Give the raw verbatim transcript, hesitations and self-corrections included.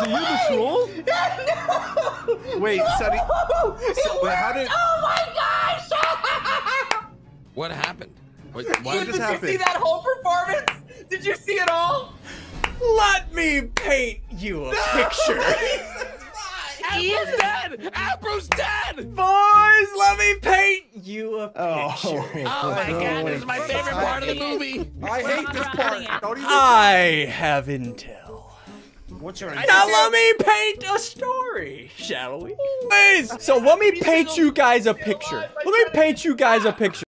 it you, the troll? No! Wait, no! Sunny. It So, wait, how worked! did? Oh my gosh! What happened? What, what What Did just you happened? see that whole performance? Did you see it all? Let me paint you a picture. Afro's dead! Afro's dead! Boys, let me paint you a Oh, picture. Oh my god, this is my favorite part of the movie. I hate this part. Don't even. I have intel. What's your Now let me paint a story, shall we? Please. So let me paint you guys a picture. Let me paint you guys a picture.